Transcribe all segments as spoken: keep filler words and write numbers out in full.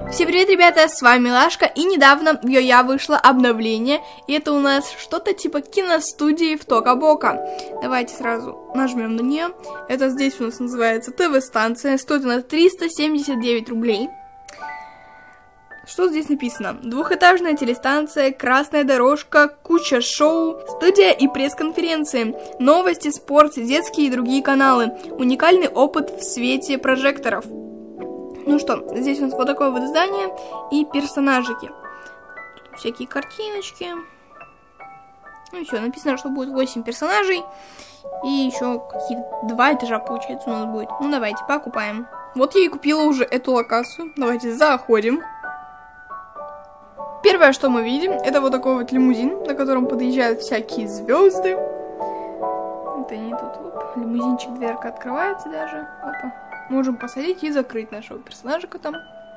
Всем привет, ребята, с вами Лашка, и недавно в Йо-Я вышло обновление, и это у нас что-то типа киностудии в Тока-Бока. Давайте сразу нажмем на нее. Это здесь у нас называется ТВ-станция, стоит она триста семьдесят девять рублей. Что здесь написано? Двухэтажная телестанция, красная дорожка, куча шоу, студия и пресс-конференции, новости, спорт, детские и другие каналы, уникальный опыт в свете прожекторов. Ну что, здесь у нас вот такое вот здание и персонажики. Тут всякие картиночки. Ну и все, написано, что будет восемь персонажей. И еще какие-то два этажа, получается, у нас будет. Ну давайте, покупаем. Вот я и купила уже эту локацию. Давайте заходим. Первое, что мы видим, это вот такой вот лимузин, на котором подъезжают всякие звезды. Вот они тут, оп, лимузинчик, дверка открывается даже. Опа. Можем посадить и закрыть нашего персонажика там.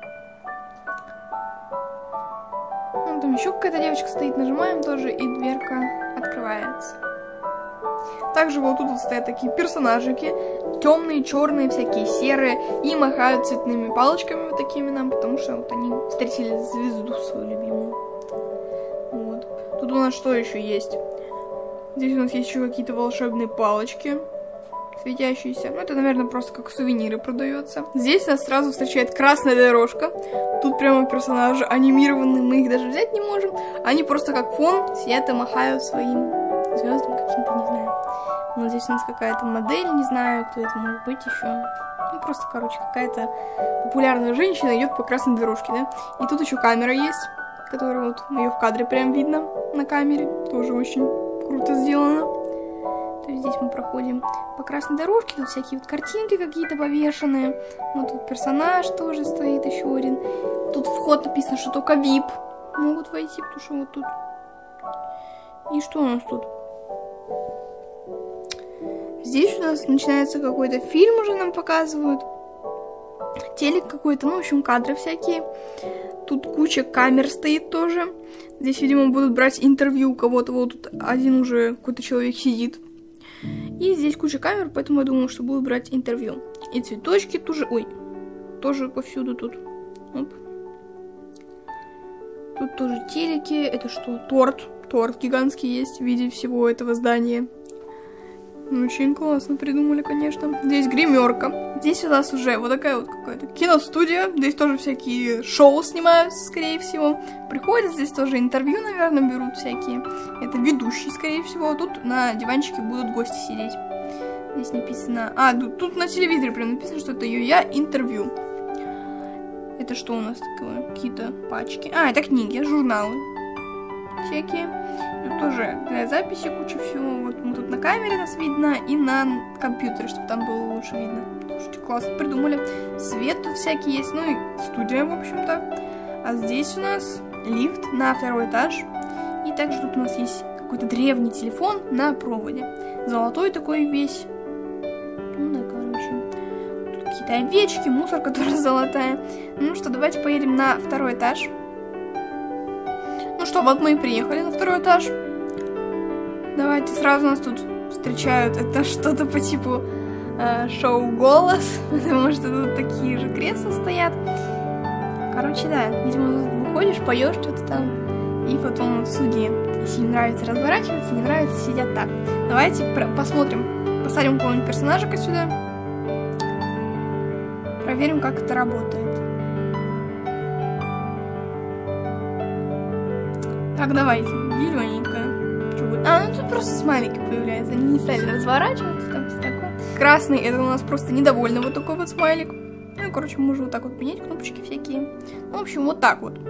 Ну, там еще какая-то девочка стоит, нажимаем тоже, и дверка открывается. Также вот тут вот стоят такие персонажики, темные, черные, всякие серые, и махают цветными палочками вот такими нам, потому что вот они встретили звезду свою любимую. Вот. Тут у нас что еще есть? Здесь у нас есть еще какие-то волшебные палочки. Светящиеся. Ну, это, наверное, просто как сувениры продается. Здесь нас сразу встречает красная дорожка. Тут прямо персонажи анимированные, мы их даже взять не можем. Они просто как фон сидят и махают своим звездам каким-то, не знаю. Вот здесь у нас какая-то модель, не знаю, кто это может быть еще. Ну, просто, короче, какая-то популярная женщина идет по красной дорожке, да? И тут еще камера есть, которая вот, ее в кадре прям видно на камере. Тоже очень круто сделано. То есть здесь мы проходим по красной дорожке, тут всякие вот картинки какие-то повешенные. Вот тут персонаж тоже стоит, еще один. Тут вход написано, что только ви ай пи могут войти, потому что вот тут. И что у нас тут? Здесь у нас начинается какой-то фильм, уже нам показывают. Телек какой-то, ну, в общем, кадры всякие. Тут куча камер стоит тоже. Здесь, видимо, будут брать интервью у кого-то. Вот тут один уже какой-то человек сидит. И здесь куча камер, поэтому я думаю, что будут брать интервью. И цветочки тоже, ой, тоже повсюду тут. Оп. Тут тоже телеки. Это что? Торт. Торт гигантский есть в виде всего этого здания. Очень классно придумали, конечно. Здесь гримерка. Здесь у нас уже вот такая вот какая-то киностудия. Здесь тоже всякие шоу снимаются, скорее всего. Приходят, здесь тоже интервью, наверное, берут всякие. Это ведущие, скорее всего. Тут на диванчике будут гости сидеть. Здесь написано... А, тут, тут на телевизоре прям написано, что это Йо-Я интервью. Это что у нас такое? Какие-то пачки. А, это книги, журналы всякие. Тут тоже для записи куча всего. Вот мы тут на камере нас видно и на компьютере, чтобы там было лучше видно. Слушайте, классно придумали. Свет тут всякий есть, ну и студия, в общем-то. А здесь у нас лифт на второй этаж. И также тут у нас есть какой-то древний телефон на проводе. Золотой такой весь. Ну да, короче. Тут какие-то овечки, мусорка тоже золотая. Ну что, давайте поедем на второй этаж. Ну что, вот мы и приехали на второй этаж. Давайте сразу нас тут встречают. Это что-то по типу э, шоу «Голос», потому что тут такие же кресла стоят. Короче, да, видимо, тут выходишь, поешь что-то там, и потом в суде. Если им нравится разворачиваться, не нравится, сидят так. Давайте посмотрим, посадим какого-нибудь персонажика сюда. Проверим, как это работает. Так, давайте, зелененькая. Что будет? А, ну тут просто смайлики появляются. Они не стали разворачиваться, там все такое. Красный, это у нас просто недовольный вот такой вот смайлик. Ну, короче, можно вот так вот менять кнопочки всякие. Ну, в общем, вот так вот.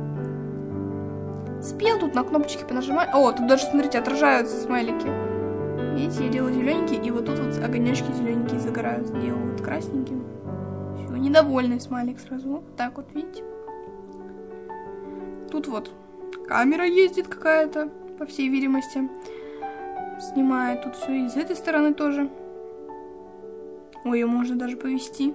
Спел, тут на кнопочки понажимаю. О, тут даже, смотрите, отражаются смайлики. Видите, я делаю зелененький, и вот тут вот огонечки зелененькие загораются. Делаю вот красненьким. Все, недовольный смайлик сразу. Вот так вот, видите. Тут вот камера ездит какая-то, по всей видимости. Снимает тут все. И с этой стороны тоже. Ой, ее можно даже повести.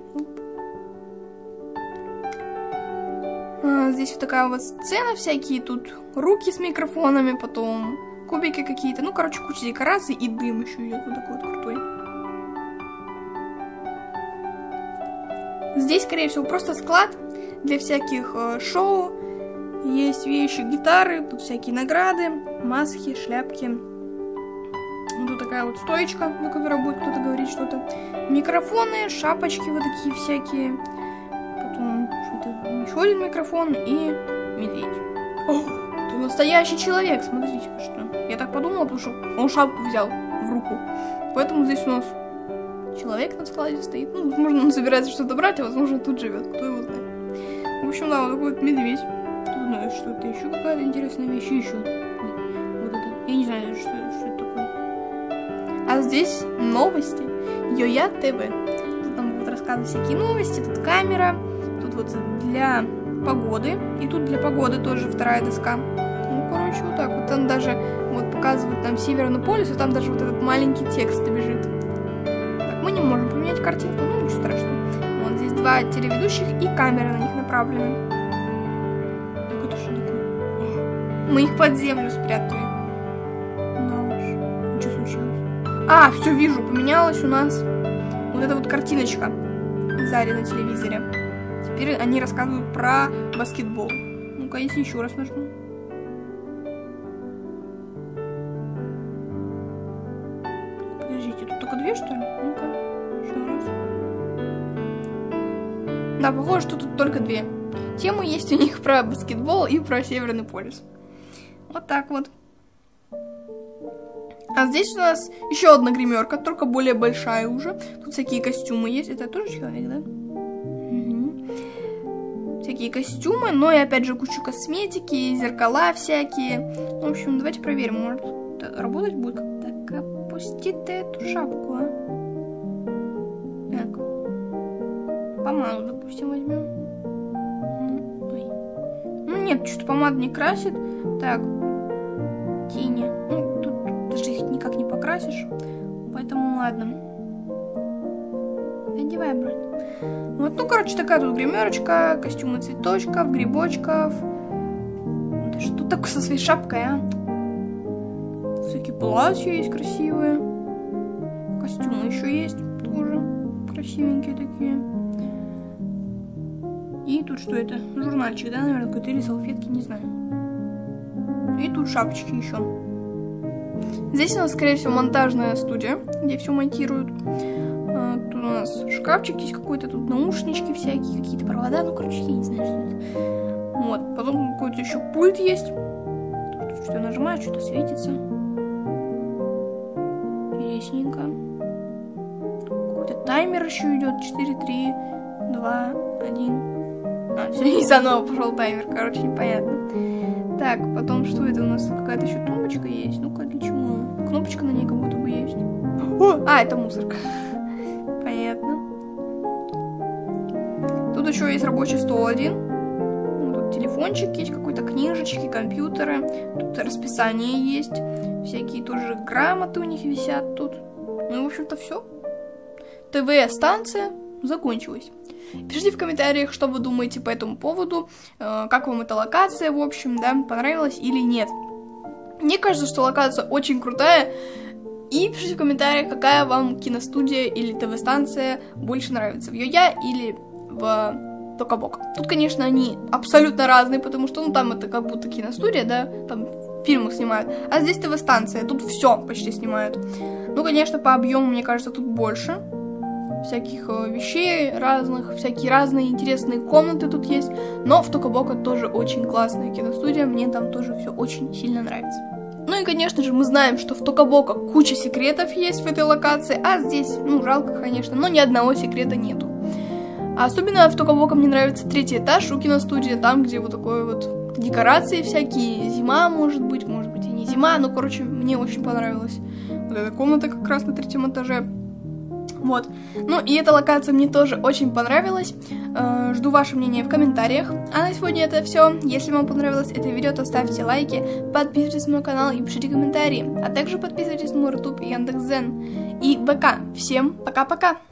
А, здесь вот такая вот сцена всякие. Тут руки с микрофонами, потом кубики какие-то. Ну, короче, куча декораций. И дым еще идет вот такой вот крутой. Здесь, скорее всего, просто склад. для всяких э, шоу. Есть вещи, гитары, тут всякие награды, маски, шляпки. Тут такая вот стоечка, на которой будет кто-то говорить что-то. Микрофоны, шапочки вот такие всякие. Потом что-то, еще один микрофон и медведь. О, ты настоящий человек, смотрите-ка что. Я так подумала, потому что он шапку взял в руку. Поэтому здесь у нас человек на складе стоит. Ну, возможно, он собирается что-то брать, а возможно, тут живет. Кто его знает. В общем, да, вот такой вот медведь. Тут, знаешь, что-то еще какая-то интересная вещь. Еще. Вот это. Я не знаю, что, что это такое. А здесь новости. Йоя ТВ. Тут нам будут рассказывать всякие новости. Тут камера. Тут вот для погоды. И тут для погоды тоже вторая доска. Ну, короче, вот так вот. Там даже вот показывают нам Северный полюс, и там даже вот этот маленький текст бежит. Так, мы не можем поменять картинку, ну ничего страшного. Вот здесь два телеведущих и камера на них направлена. Так это что такое? Мы их под землю спрятали. Да уж. Что случилось? А, все вижу, поменялась у нас вот эта вот картиночка сзади на телевизоре. Теперь они рассказывают про баскетбол. Ну-ка, если еще раз нажму. Подождите, тут только две, что ли? Ну-ка, еще раз. Да, похоже, что тут только две. Темы есть у них про баскетбол и про Северный полюс. Вот так вот. А здесь у нас еще одна гримерка, только более большая уже. Тут всякие костюмы есть. Это тоже человек, да? Угу. Всякие костюмы, но и опять же кучу косметики, зеркала всякие. В общем, давайте проверим, может работать будет как-то. Так, опусти ты эту шапку, а. Так. Помаду, допустим, возьмем. Ой. Ну нет, что-то помада не красит. Так. Тени. Ну, тут, тут даже их никак не покрасишь. Поэтому ладно. Надевай, брат. Вот, ну, короче, такая тут гримерочка, костюмы цветочков, грибочков. Да что такое со своей шапкой, а? Всякие платья есть красивые. Костюмы еще есть тоже красивенькие такие. И тут что это? Журнальчик, да, наверное, какой-то, или салфетки, не знаю. И тут шапочки еще. Здесь у нас, скорее всего, монтажная студия, где все монтируют. Тут у нас шкафчик есть какой-то, тут наушнички всякие, какие-то провода. Ну, короче, я не знаю, что это. Вот, потом какой-то еще пульт есть. Тут что-то нажимаю, что-то светится. Интересненько. Какой-то таймер еще идет. четыре, три, два, один. А, все, и заново пошел таймер, короче, непонятно. Так, потом что это у нас? Какая-то еще тумбочка есть. Ну-ка, для чего? Кнопочка на ней как будто бы есть. О, а, это мусорка. Понятно. Тут еще есть рабочий стол один. Тут телефончик есть, какой-то книжечки, компьютеры. Тут расписание есть. Всякие тоже грамоты у них висят тут. Ну, в общем-то, все. ТВ-станция закончилась. Пишите в комментариях, что вы думаете по этому поводу, э, как вам эта локация, в общем, да, понравилась или нет. Мне кажется, что локация очень крутая. И пишите в комментариях, какая вам киностудия или ТВ-станция больше нравится, в Йоя или в Токабок. Тут, конечно, они абсолютно разные, потому что, ну, там это как будто киностудия, да, там фильмы снимают, а здесь ТВ-станция, тут все почти снимают. Ну, конечно, по объему, мне кажется, тут больше всяких вещей разных, всякие разные интересные комнаты тут есть, но в Токабока тоже очень классная киностудия, мне там тоже все очень сильно нравится. Ну и, конечно же, мы знаем, что в Токабока куча секретов есть в этой локации, а здесь, ну, жалко, конечно, но ни одного секрета нету. А особенно в Токабока мне нравится третий этаж у киностудии, там, где вот такой вот декорации всякие, зима, может быть, может быть и не зима, но, короче, мне очень понравилась вот эта комната как раз на третьем этаже. Вот. Ну и эта локация мне тоже очень понравилась. Э, жду ваше мнение в комментариях. А на сегодня это все. Если вам понравилось это видео, то ставьте лайки, подписывайтесь на мой канал и пишите комментарии. А также подписывайтесь на мой YouTube и Яндекс.Дзен. И ВК. Всем пока-пока!